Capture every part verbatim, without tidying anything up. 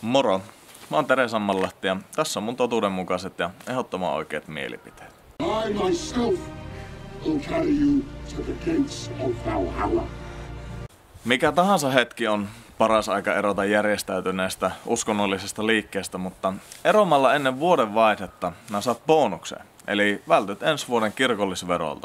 Moro! Mä oon Tere Sammanlahti ja tässä on mun totuudenmukaiset ja ehdottoman oikeat mielipiteet. I myself will carry you to the gates of Valhalla. Mikä tahansa hetki on paras aika erota järjestäytyneestä uskonnollisesta liikkeestä, mutta eromalla ennen vuoden vaihdetta nää saat bonukseen, eli vältyt ensi vuoden kirkollisverolta.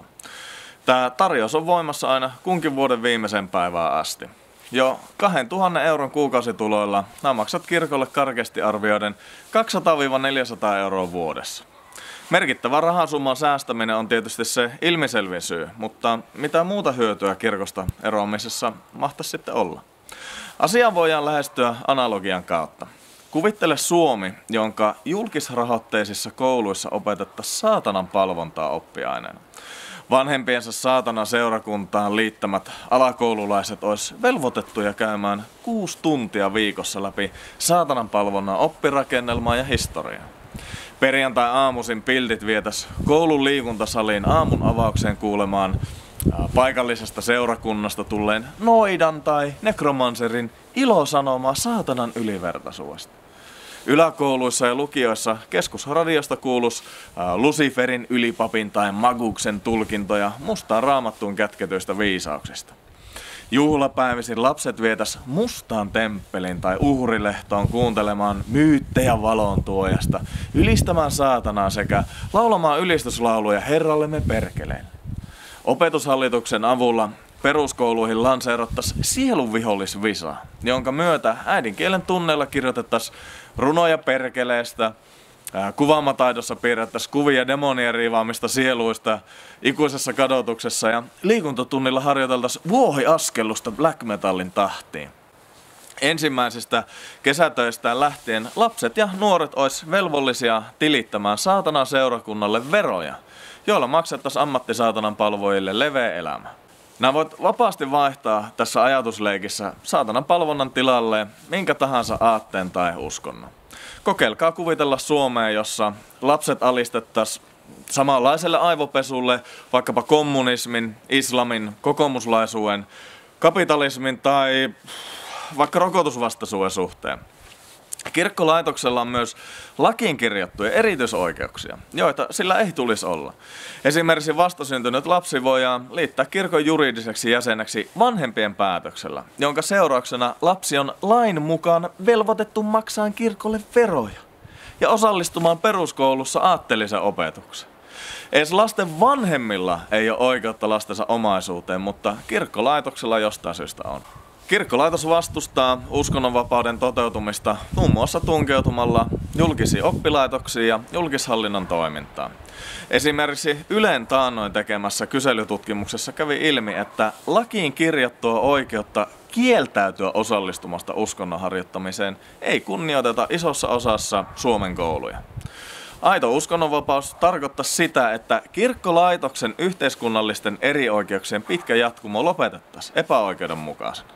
Tää tarjous on voimassa aina kunkin vuoden viimeisen päivään asti. Jo kahdentuhannen euron kuukausituloilla nämä maksat kirkolle karkeasti arvioiden kaksisataa neljäsataa euroa vuodessa. Merkittävä rahasumman säästäminen on tietysti se ilmiselvin syy, mutta mitä muuta hyötyä kirkosta eroamisessa mahtaisi sitten olla? Asiaa voidaan lähestyä analogian kautta. Kuvittele Suomi, jonka julkisrahoitteisissa kouluissa opetettaisiin saatanan palvontaa oppiaineena. Vanhempiensa saatanan seurakuntaan liittämät alakoululaiset olisi velvoitettuja käymään kuusi tuntia viikossa läpi saatanan palvonnan oppirakennelmaa ja historiaa. Perjantai-aamuisin pildit vietäisi koulun liikuntasaliin aamun avaukseen kuulemaan paikallisesta seurakunnasta tulleen noidan tai nekromanserin ilosanomaa saatanan ylivertaisuudesta. Yläkouluissa ja lukioissa keskusradiosta kuuluisi Luciferin ylipapin tai Maguksen tulkintoja mustaan raamattuun kätketyistä viisauksista. Juhlapäivisin lapset vietäs mustaan temppelin tai uhrilehtoon kuuntelemaan myyttejä valontuojasta, ylistämään saatanaa sekä laulamaan ylistyslauluja Herrallemme perkeleille. Opetushallituksen avulla peruskouluihin lanseerattaisiin sielunvihollisvisa, jonka myötä äidinkielen tunneilla kirjoitettaisiin runoja perkeleestä, kuvaamataidossa piirrettäisiin kuvia demonien riivaamista sieluista ikuisessa kadotuksessa ja liikuntatunnilla harjoiteltaisiin vuohiaskellusta black metallin tahtiin. Ensimmäisistä kesätöistään lähtien lapset ja nuoret olisi velvollisia tilittämään saatanan seurakunnalle veroja, joilla maksettaisiin ammattisaatanan palvojille leveä elämä. Nämä voit vapaasti vaihtaa tässä ajatusleikissä saatanan palvonnan tilalle minkä tahansa aatteen tai uskonnon. Kokeilkaa kuvitella Suomea, jossa lapset alistettaisiin samanlaiselle aivopesulle vaikkapa kommunismin, islamin, kokoomuslaisuuden, kapitalismin tai vaikka rokotusvastaisuuden suhteen. Kirkkolaitoksella on myös lakiin kirjattuja erityisoikeuksia, joita sillä ei tulisi olla. Esimerkiksi vastasyntynyt lapsi voidaan liittää kirkon juridiseksi jäseneksi vanhempien päätöksellä, jonka seurauksena lapsi on lain mukaan velvoitettu maksamaan kirkolle veroja ja osallistumaan peruskoulussa aatteellisen opetukseen. Edes lasten vanhemmilla ei ole oikeutta lastensa omaisuuteen, mutta kirkkolaitoksella jostain syystä on. Kirkkolaitos vastustaa uskonnonvapauden toteutumista muun muassa tunkeutumalla julkisiin oppilaitoksiin ja julkishallinnon toimintaan. Esimerkiksi Ylen taannoin tekemässä kyselytutkimuksessa kävi ilmi, että lakiin kirjattua oikeutta kieltäytyä osallistumasta uskonnon harjoittamiseen ei kunnioiteta isossa osassa Suomen kouluja. Aito uskonnonvapaus tarkoittaa sitä, että kirkkolaitoksen yhteiskunnallisten erioikeuksien pitkä jatkumo lopetettaisiin epäoikeudenmukaisena.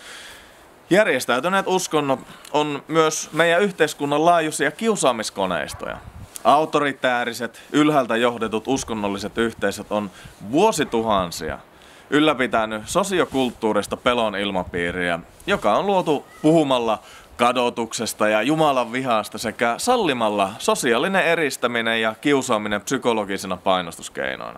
Järjestäytyneet uskonnot on myös meidän yhteiskunnan laajuisia kiusaamiskoneistoja. Autoritääriset, ylhäältä johdetut uskonnolliset yhteisöt on vuosituhansia ylläpitänyt sosiokulttuurista pelon ilmapiiriä, joka on luotu puhumalla kadotuksesta ja Jumalan vihasta sekä sallimalla sosiaalinen eristäminen ja kiusaaminen psykologisina painostuskeinoina.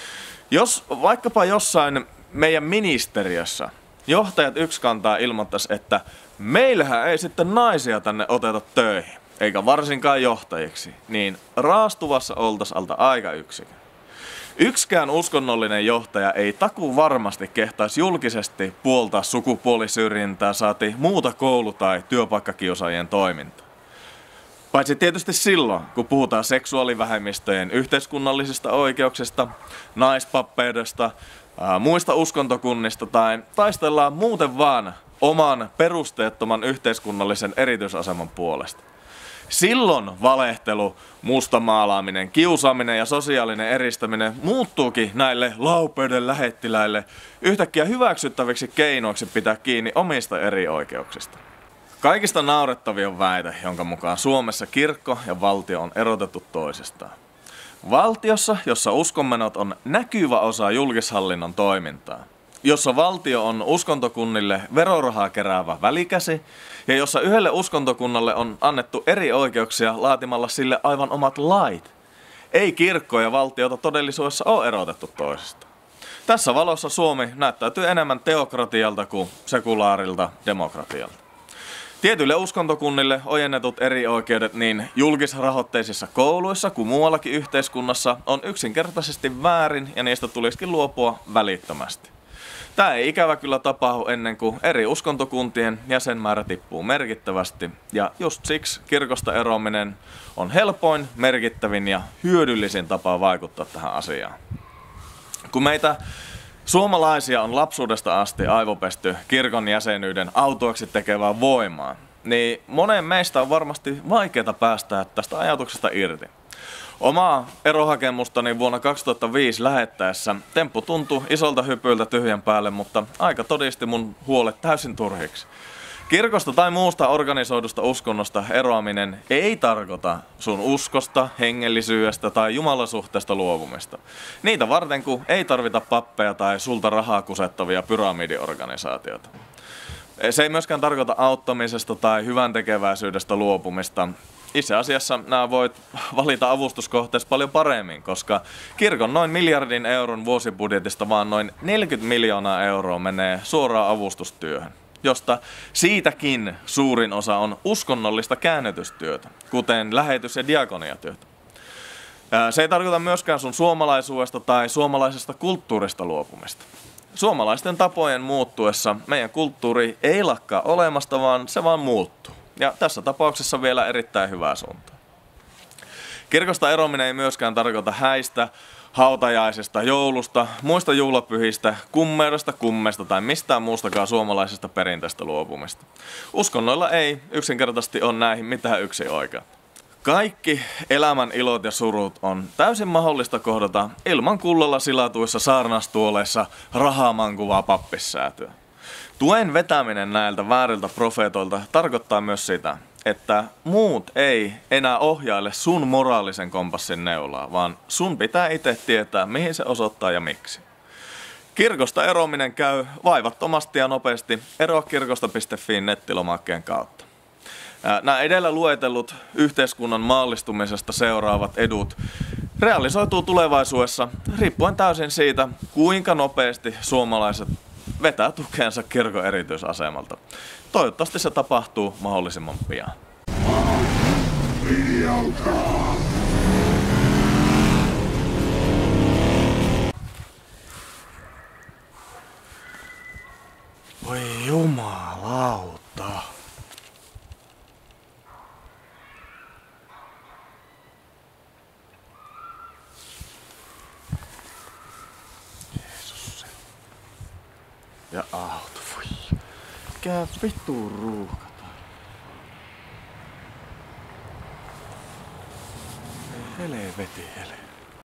Jos vaikkapa jossain meidän ministeriössä johtajat yksikantaa ilmoittaisi, että meillähän ei sitten naisia tänne oteta töihin, eikä varsinkaan johtajiksi, niin raastuvassa oltaisi alta aika yksikön. Yksikään uskonnollinen johtaja ei takuu varmasti kehtaisi julkisesti puoltaa sukupuolisyrjintää saati muuta koulu- tai työpaikkakiusaajien toimintaa. Paitsi tietysti silloin, kun puhutaan seksuaalivähemmistöjen yhteiskunnallisista oikeuksista, naispappeudesta, ää, muista uskontokunnista tai taistellaan muuten vaan oman perusteettoman yhteiskunnallisen erityisaseman puolesta. Silloin valehtelu, mustamaalaaminen, kiusaaminen ja sosiaalinen eristäminen muuttuukin näille laupeuden lähettiläille yhtäkkiä hyväksyttäviksi keinoiksi pitää kiinni omista erioikeuksista. Kaikista naurettavin on väite, jonka mukaan Suomessa kirkko ja valtio on erotettu toisistaan. Valtiossa, jossa uskonmenot on näkyvä osa julkishallinnon toimintaa, jossa valtio on uskontokunnille verorahaa keräävä välikäsi ja jossa yhdelle uskontokunnalle on annettu eri oikeuksia laatimalla sille aivan omat lait. Ei kirkkoa ja valtiota todellisuudessa ole erotettu toisistaan. Tässä valossa Suomi näyttäytyy enemmän teokratialta kuin sekulaarilta demokratialta. Tietyille uskontokunnille ojennetut eri oikeudet niin julkisrahoitteisissa kouluissa kuin muuallakin yhteiskunnassa on yksinkertaisesti väärin ja niistä tulisikin luopua välittömästi. Tämä ei ikävä kyllä tapahdu ennen kuin eri uskontokuntien jäsenmäärä tippuu merkittävästi ja just siksi kirkosta eroaminen on helpoin, merkittävin ja hyödyllisin tapa vaikuttaa tähän asiaan. Kun meitä suomalaisia on lapsuudesta asti aivopesty kirkon jäsenyyden autuaksi tekevää voimaa, niin monen meistä on varmasti vaikeaa päästää tästä ajatuksesta irti. Omaa erohakemustani vuonna kaksituhattaviisi lähettäessä temppu tuntui isolta hypyltä tyhjän päälle, mutta aika todisti mun huolet täysin turhiksi. Kirkosta tai muusta organisoidusta uskonnosta eroaminen ei tarkoita sun uskosta, hengellisyydestä tai jumalasuhteesta luopumista. Niitä varten kun ei tarvita pappeja tai sulta rahaa kusettavia pyramidiorganisaatioita. Se ei myöskään tarkoita auttamisesta tai hyväntekeväisyydestä luopumista. Itse asiassa nämä voit valita avustuskohteessa paljon paremmin, koska kirkon noin miljardin euron vuosibudjetista vaan noin neljäkymmentä miljoonaa euroa menee suoraan avustustyöhön, josta siitäkin suurin osa on uskonnollista käännytystyötä, kuten lähetys- ja diakoniatyötä. Se ei tarkoita myöskään sun suomalaisuudesta tai suomalaisesta kulttuurista luopumista. Suomalaisten tapojen muuttuessa meidän kulttuuri ei lakkaa olemasta, vaan se vaan muuttuu. Ja tässä tapauksessa vielä erittäin hyvää suuntaan. Kirkosta erominen ei myöskään tarkoita häistä, hautajaisesta, joulusta, muista juhlapyhistä, kummeudesta, kummesta tai mistään muustakaan suomalaisesta perinteestä luopumista. Uskonnoilla ei yksinkertaisesti ole näihin mitään yksi oikea. Kaikki elämän ilot ja surut on täysin mahdollista kohdata ilman kullalla silatuissa saarnastuoleissa rahamankuvaa pappissäätyä. Tuen vetäminen näiltä vääriltä profeetoilta tarkoittaa myös sitä, että muut ei enää ohjaile sun moraalisen kompassin neulaa, vaan sun pitää itse tietää, mihin se osoittaa ja miksi. Kirkosta eroaminen käy vaivattomasti ja nopeasti eroakirkosta piste fi nettilomakkeen kautta. Nämä edellä luetellut yhteiskunnan maallistumisesta seuraavat edut realisoituu tulevaisuudessa riippuen täysin siitä, kuinka nopeasti suomalaiset vetää tukeensa kirkon erityisasemalta. Toivottavasti se tapahtuu mahdollisimman pian. Voi jumalauta. Jeesus. Ja auto, voi. Mikä vittu ruuhka tää. Helveti, helveti.